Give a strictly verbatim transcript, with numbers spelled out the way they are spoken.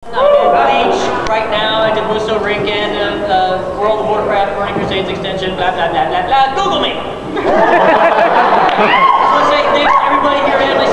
I'm in Bleach right now. I did Musso Rican, uh, uh, World of Warcraft, Burning Crusades extension, blah, blah, blah, blah, blah. Google me! So I say thanks to everybody here at